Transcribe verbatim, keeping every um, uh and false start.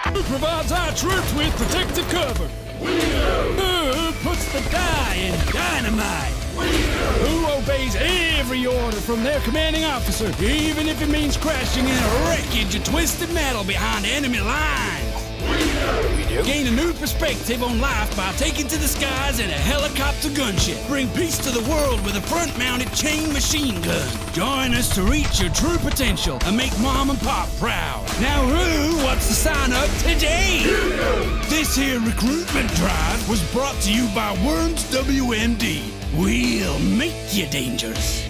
Who provides our troops with protective cover? We do. Who puts the dye in dynamite? We do. Who obeys every order from their commanding officer, even if it means crashing in a wreckage of twisted metal behind enemy lines? We do. We do. Gain a new perspective on life by taking to the skies in a helicopter gunship. Bring peace to the world with a front-mounted chain machine gun. Join us to reach your true potential and make Mom and Pop proud. Now who wants to sign up today? You do. This here recruitment drive was brought to you by W M D. We'll make you dangerous.